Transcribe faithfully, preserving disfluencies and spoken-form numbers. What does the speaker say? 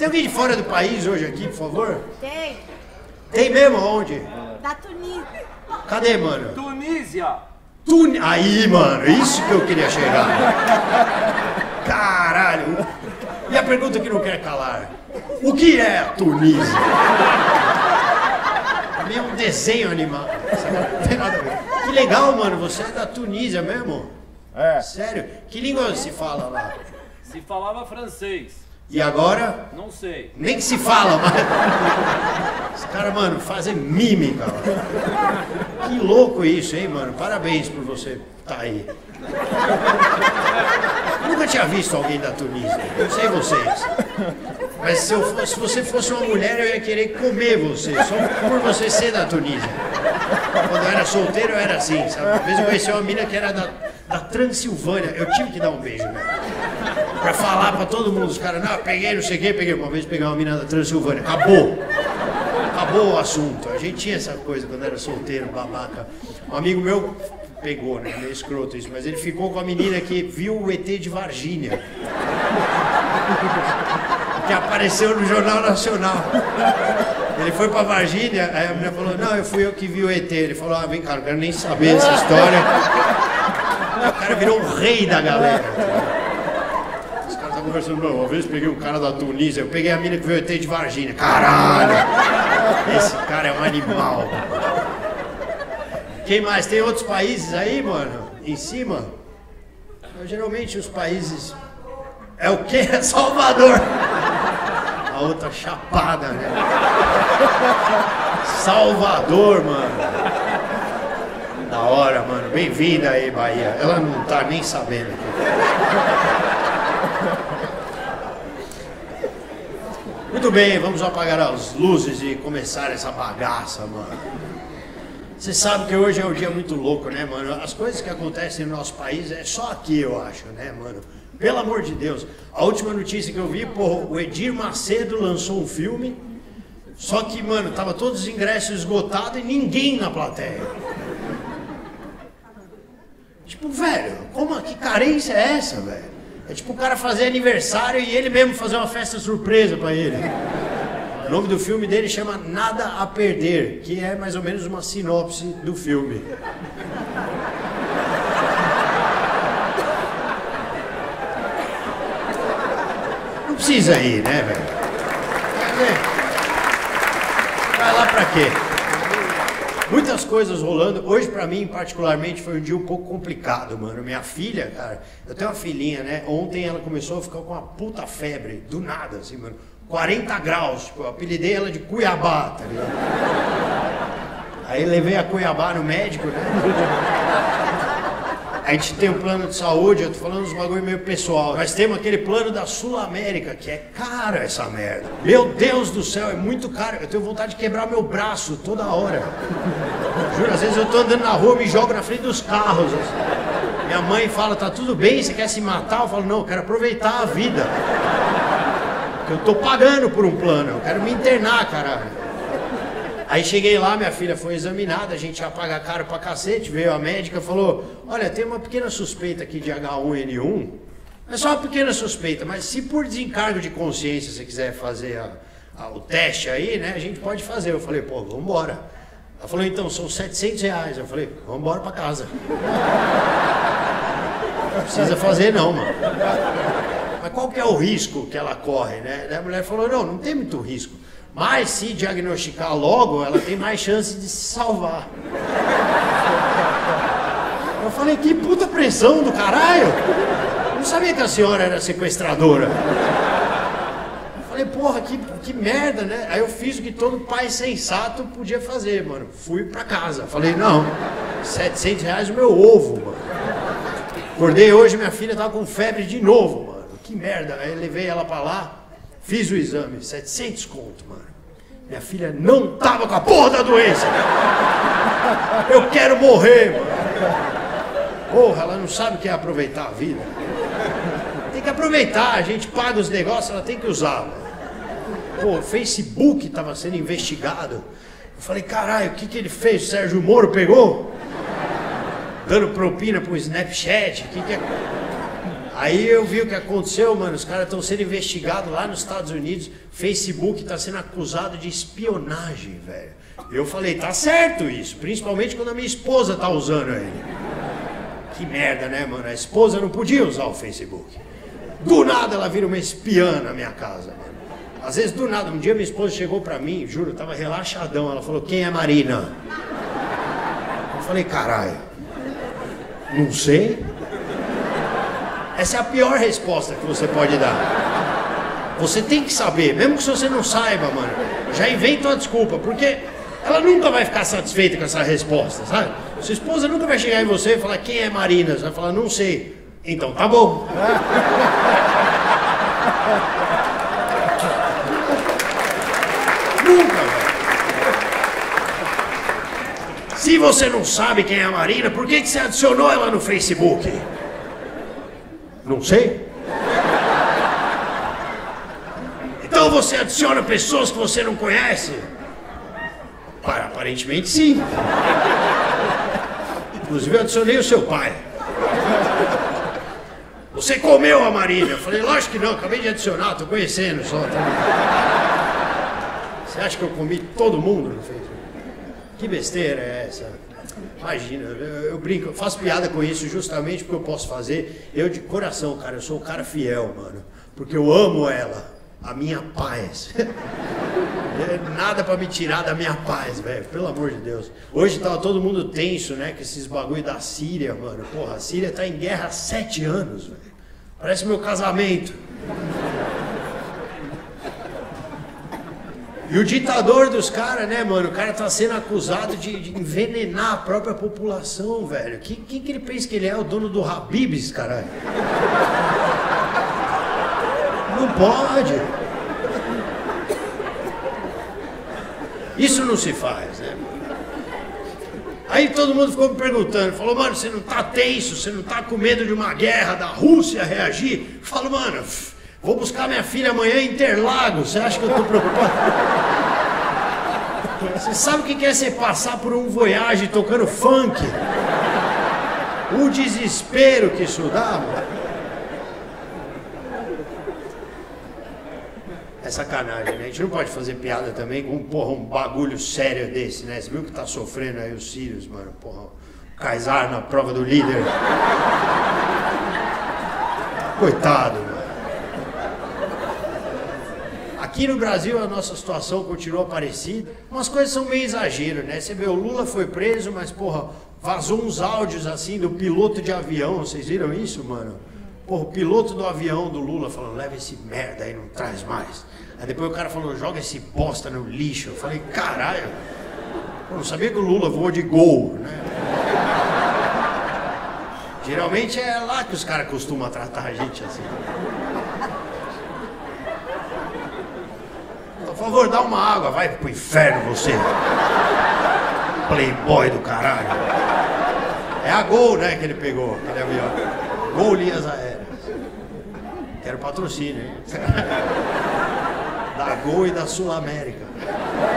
Tem alguém de fora do país hoje aqui, por favor? Tem. Tem mesmo? Onde? Da Tunísia. Cadê, mano? Tunísia. Tun... Aí, mano, isso que eu queria chegar. Caralho. E a pergunta que não quer calar. O que é a Tunísia? Pra mim é um desenho animado. Não tem nada a ver. Que legal, mano, você é da Tunísia mesmo? É. Sério? Que língua se fala lá? Se falava francês. E agora? Não sei. Nem que se fala, mas... Os caras, mano, fazem mímica. Mano. Que louco isso, hein, mano? Parabéns por você estar aí. Eu nunca tinha visto alguém da Tunísia. Não sei vocês. Mas se, eu fosse, se você fosse uma mulher, eu ia querer comer você. Só por você ser da Tunísia. Quando eu era solteiro, eu era assim, sabe? Uma vez eu conheci uma mina que era da, da Transilvânia. Eu tive que dar um beijo, né? Pra falar pra todo mundo. Os caras, não, peguei, não sei o quê, peguei. Uma vez peguei uma mina da Transilvânia. Acabou. Acabou o assunto. A gente tinha essa coisa quando era solteiro, babaca. Um amigo meu pegou, né? Meio escroto isso. Mas ele ficou com a menina que viu o E T de Varginha. Que apareceu no Jornal Nacional. Ele foi pra Varginha, aí a menina falou, não, eu fui eu que vi o E T. Ele falou, ah, vem cá, não quero nem saber dessa história. O cara virou o rei da galera. Os caras estavam conversando, não, uma vez peguei um cara da Tunísia, eu peguei a mina que viu o E T de Varginha. Caralho! Esse cara é um animal. Quem mais? Tem outros países aí, mano? Em cima? Mas, geralmente os países... É o quê? É Salvador! A outra chapada, né? Salvador, mano. Da hora, mano. Bem-vinda aí, Bahia. Ela não tá nem sabendo aqui. Muito bem, vamos apagar as luzes e começar essa bagaça, mano. Você sabe que hoje é um dia muito louco, né, mano? As coisas que acontecem no nosso país é só aqui, eu acho, né, mano? Pelo amor de Deus. A última notícia que eu vi, pô, o Edir Macedo lançou um filme, só que, mano, tava todos os ingressos esgotados e ninguém na plateia. Tipo, velho, como, que carência é essa, velho? É tipo o cara fazer aniversário e ele mesmo fazer uma festa surpresa pra ele. O nome do filme dele chama Nada a Perder, que é mais ou menos uma sinopse do filme. Não precisa ir, né, velho? Vai lá pra quê? Muitas coisas rolando. Hoje, pra mim, particularmente, foi um dia um pouco complicado, mano. Minha filha, cara, eu tenho uma filhinha, né? Ontem ela começou a ficar com uma puta febre, do nada, assim, mano. quarenta graus, tipo, eu apelidei ela de Cuiabá, tá ligado? Aí levei a Cuiabá no médico, né? A gente tem um plano de saúde, eu tô falando uns bagulho meio pessoal. Nós temos aquele plano da Sul América, que é caro essa merda. Meu Deus do céu, é muito caro. Eu tenho vontade de quebrar meu braço toda hora. Juro, às vezes eu tô andando na rua, me jogo na frente dos carros. Assim. Minha mãe fala, tá tudo bem, você quer se matar? Eu falo, não, eu quero aproveitar a vida. Porque eu tô pagando por um plano, eu quero me internar, caralho. Aí cheguei lá, minha filha foi examinada, a gente ia pagar caro pra cacete, veio a médica e falou, olha, tem uma pequena suspeita aqui de H um N um, é só uma pequena suspeita, mas se por desencargo de consciência você quiser fazer a, a, o teste aí, né, a gente pode fazer. Eu falei, pô, vambora. Ela falou, então, são setecentos reais. Eu falei, vambora pra casa. Não precisa fazer não, mano. Mas qual que é o risco que ela corre, né? Daí a mulher falou, não, não tem muito risco. Mas se diagnosticar logo, ela tem mais chance de se salvar. Eu falei, que puta pressão do caralho! Eu não sabia que a senhora era sequestradora. Eu falei, porra, que, que merda, né? Aí eu fiz o que todo pai sensato podia fazer, mano. Fui pra casa. Falei, não, setecentos reais o meu ovo, mano. Acordei hoje, minha filha tava com febre de novo, mano. Que merda. Aí eu levei ela pra lá. Fiz o exame, setecentos conto, mano. Minha filha não tava com a porra da doença. Eu quero morrer, mano. Porra, ela não sabe o que é aproveitar a vida. Tem que aproveitar, a gente paga os negócios, ela tem que usar, mano. Pô, o Facebook tava sendo investigado. Eu falei, caralho, o que que ele fez? O Sérgio Moro pegou? Dando propina pro Snapchat, o que que é... Aí eu vi o que aconteceu, mano, os caras estão sendo investigados lá nos Estados Unidos, Facebook está sendo acusado de espionagem, velho. Eu falei, tá certo isso, principalmente quando a minha esposa tá usando ele. Que merda, né, mano? A esposa não podia usar o Facebook. Do nada ela vira uma espiã na minha casa, mano. Às vezes, do nada, um dia minha esposa chegou pra mim, juro, eu tava relaxadão, ela falou, quem é Marina? Eu falei, caralho, não sei. Essa é a pior resposta que você pode dar. Você tem que saber, mesmo que você não saiba, mano, já inventa uma desculpa, porque ela nunca vai ficar satisfeita com essa resposta, sabe? Sua esposa nunca vai chegar em você e falar, quem é Marina? Você vai falar, não sei. Então, tá bom. Nunca, velho. Se você não sabe quem é a Marina, por que que você adicionou ela no Facebook? Não sei. Então você adiciona pessoas que você não conhece? Para, aparentemente sim. Inclusive eu adicionei o seu pai. Você comeu a Marina? Eu falei, lógico que não, acabei de adicionar, tô conhecendo só. Tá? Você acha que eu comi todo mundo no Facebook? Que besteira é essa? Imagina, eu, eu brinco, eu faço piada com isso justamente porque eu posso fazer. Eu de coração, cara, eu sou um cara fiel, mano. Porque eu amo ela, a minha paz. Nada pra me tirar da minha paz, velho, pelo amor de Deus. Hoje tava todo mundo tenso, né, com esses bagulho da Síria, mano. Porra, a Síria tá em guerra há sete anos, velho. Parece meu casamento. E o ditador dos caras, né, mano? O cara tá sendo acusado de, de envenenar a própria população, velho. Quem, quem que ele pensa que ele é? O dono do Habib's, caralho? Não pode. Isso não se faz, né? Aí todo mundo ficou me perguntando, falou, mano, você não tá tenso, você não tá com medo de uma guerra, da Rússia reagir? Eu falo, mano, vou buscar minha filha amanhã em Interlagos, você acha que eu tô preocupado? Você sabe o que é você passar por um Voyage tocando funk? O desespero que isso dá, mano. É sacanagem, né? A gente não pode fazer piada também com porra, um bagulho sério desse, né? Você viu que tá sofrendo aí os sírios, mano? Porra, o Kaysar na prova do líder. Coitado, mano. Aqui no Brasil a nossa situação continua parecida. Umas coisas são meio exagero, né? Você vê, o Lula foi preso, mas, porra, vazou uns áudios assim do piloto de avião. Vocês viram isso, mano? Porra, o piloto do avião do Lula falando, leva esse merda aí, não traz mais. Aí depois o cara falou, joga esse bosta no lixo. Eu falei, caralho, eu não sabia que o Lula voou de Gol, né? Geralmente é lá que os caras costumam tratar a gente assim. Por favor, dá uma água, vai pro inferno você. Playboy do caralho. É a Gol, né, que ele pegou, aquele avião. Gol Linhas Aéreas. Quero patrocínio, hein? Da Gol e da Sul América.